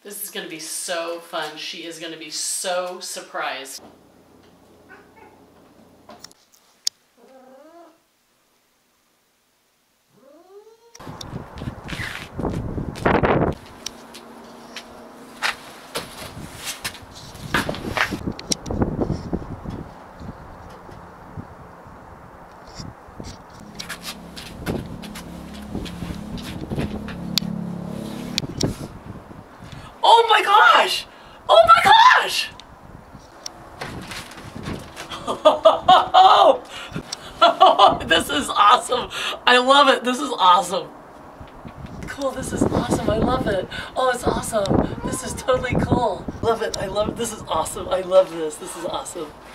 This is gonna be so fun. She is gonna be so surprised. Oh my gosh! Oh my gosh! Oh, this is awesome. I love it. This is awesome. Cool, this is awesome. I love it. Oh, it's awesome. This is totally cool. Love it. I love it. This is awesome. I love this. This is awesome.